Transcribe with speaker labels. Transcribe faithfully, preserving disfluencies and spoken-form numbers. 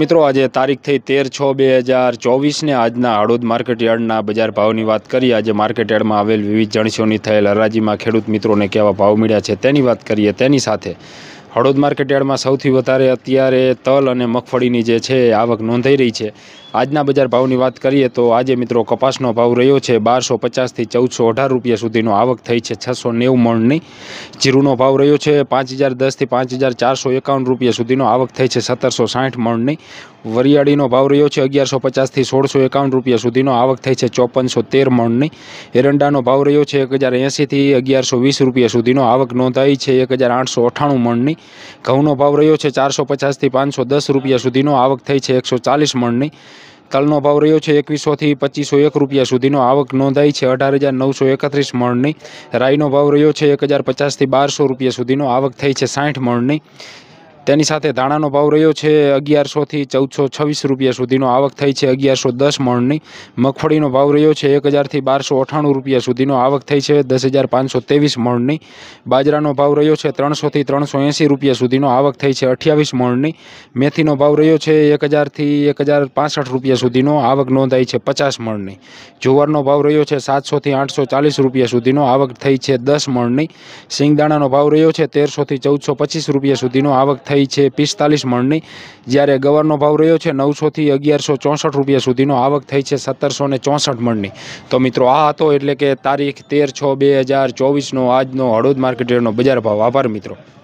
Speaker 1: મિત્રો આજે તારીખ થઈ તેર છ બે હજાર ચોવીસને આજના હળોદ માર્કેટ યાર્ડના બજાર ભાવની વાત કરીએ। આજે માર્કેટ યાર્ડમાં આવેલ વિવિધ જણસીઓની થયેલ હરાજીમાં ખેડૂત મિત્રોને કેવા ભાવ મળ્યા છે તેની વાત કરીએ। તેની સાથે હળોદ માર્કેટ યાર્ડમાં સૌથી વધારે અત્યારે તલ અને મગફળીની જે છે આવક નોંધાઈ રહી છે। આજના બજાર ભાવની વાત કરીએ તો આજે મિત્રો કપાસનો ભાવ રહ્યો છે બારસો પચાસથી ચૌદસો અઢાર રૂપિયા સુધીનો આવક થઈ છે છસો નેવું મણની। જીરુનો ભાવ રહ્યો છે પાંચ હજાર દસથી પાંચ હજાર ચારસો એકાવન રૂપિયા સુધીનો આવક થઈ છે સત્તરસો સાઠ મણની। વરિયાળીનો ભાવ રહ્યો છે અગિયારસો પચાસથી સોળસો એકાવન રૂપિયા સુધીનો આવક થઈ છે ચોપનસો તેર મણની। એરંડાનો ભાવ રહ્યો છે એક હજાર એંસીથી અગિયારસો વીસ રૂપિયા સુધીનો આવક નોંધાઈ છે એક હજાર આઠસો અઠ્ઠાણું મણની। ઘઉંનો ભાવ રહ્યો છે ચારસો પચાસથી પાંચસો દસ રૂપિયા સુધીનો આવક થઈ છે એકસો ચાલીસ મણની। તલનો ભાવ રહ્યો છે એકવીસોથી પચીસો એક રૂપિયા સુધીનો આવક નોંધાઈ છે અઢાર હજાર નવસો એકત્રીસ મણની। રાઈનો ભાવ રહ્યો છે એક હજાર પચાસથી બારસો રૂપિયા સુધીનો આવક થઈ છે સાઠ મણની। તેની સાથે ધાણાનો ભાવ રહ્યો છે અગિયારસોથી ચૌદસો છવ્વીસ રૂપિયા સુધીનો આવક થઈ છે અગિયારસો દસ મણની। મગફળીનો ભાવ રહ્યો છે એક હજારથી બારસો અઠ્ઠાણું રૂપિયા સુધીનો આવક થઈ છે દસ હજાર પાંચસો ત્રેવીસ મણની। બાજરાનો ભાવ રહ્યો છે ત્રણસોથી ત્રણસો એંસી રૂપિયા સુધીનો આવક થઈ છે અઠ્યાવીસ મણની। મેથીનો ભાવ રહ્યો છે એક હજારથી એક હજાર પાસઠ રૂપિયા સુધીનો આવક નોંધાઈ છે પચાસ મણની। જુવારનો ભાવ રહ્યો છે સાતસોથી આઠસો ચાલીસ રૂપિયા સુધીનો આવક થઈ છે દસ મણની। સિંગદાણાનો ભાવ રહ્યો છે તેરસોથી ચૌદસો પચીસ રૂપિયા સુધીનો આવક થઈ છે પિસ્તાલીસ મણની। જ્યારે ગવારનો ભાવ રહ્યો છે નવસોથી અગિયારસો ચોસઠ રૂપિયા સુધીનો આવક થઈ છે સત્તરસો ને ચોસઠ મણની। તો મિત્રો આ હતો એટલે કે તારીખ તેર છ બે હજાર ચોવીસનો આજનો હળોદ માર્કેટ યાર્ડનો બજાર ભાવ। આભાર મિત્રો।